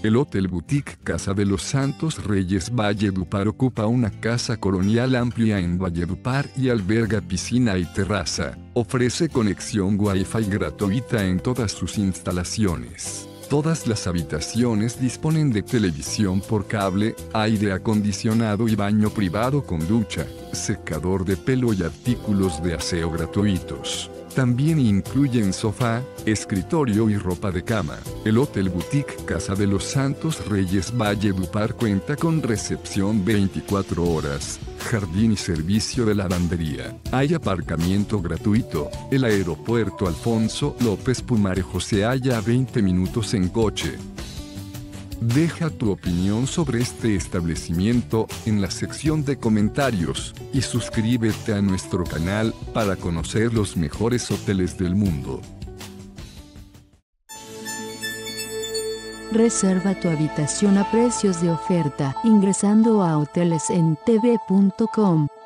El Hotel Boutique Casa de los Santos Reyes Valledupar ocupa una casa colonial amplia en Valledupar y alberga piscina y terraza. Ofrece conexión Wi-Fi gratuita en todas sus instalaciones. Todas las habitaciones disponen de televisión por cable, aire acondicionado y baño privado con ducha, secador de pelo y artículos de aseo gratuitos. También incluyen sofá, escritorio y ropa de cama. El Hotel Boutique Casa de los Santos Reyes Valledupar cuenta con recepción 24 horas, jardín y servicio de lavandería. Hay aparcamiento gratuito. El aeropuerto Alfonso López Pumarejo se halla a 20 minutos en coche. Deja tu opinión sobre este establecimiento en la sección de comentarios y suscríbete a nuestro canal para conocer los mejores hoteles del mundo. Reserva tu habitación a precios de oferta ingresando a hotelesentv.com.